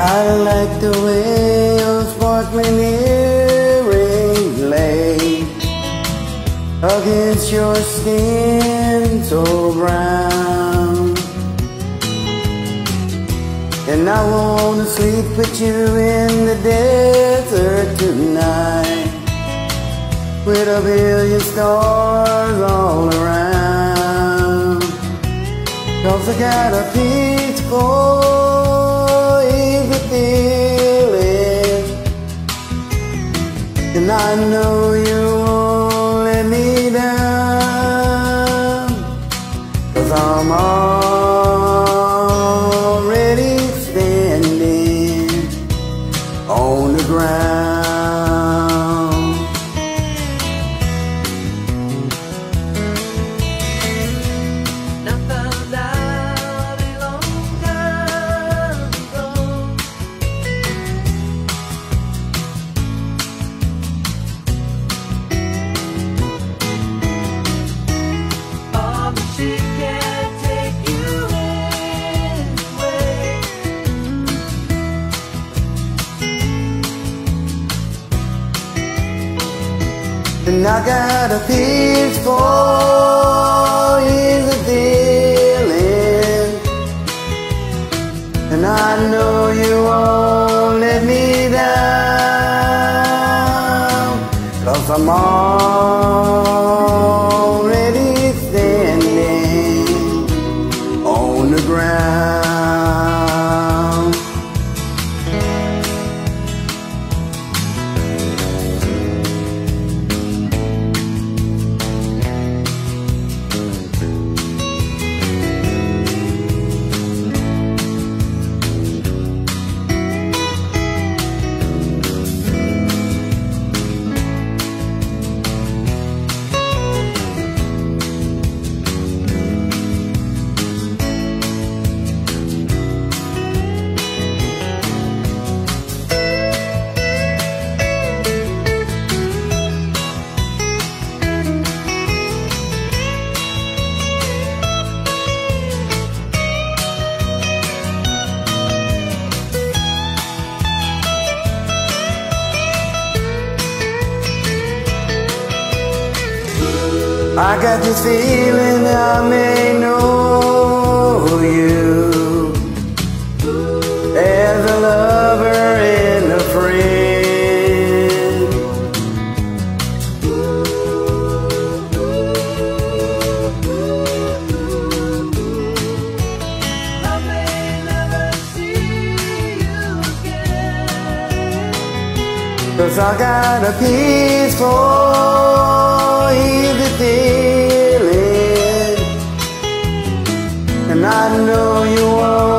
I like the way your sparkling earrings lay against your skin so brown. And I wanna sleep with you in the desert tonight, with a billion stars all around. 'Cause I got a peaceful, easy feeling, and I know you won't let me down. 'Cause I'm already standing on the ground. And I got a peaceful, easy feeling, and I know you won't let me down. 'Cause I'm already standing on the ground. I got this feeling I may know you as a lover and a friend. I may never see you again, 'Cause I got a peaceful, easy feeling, and I know you won't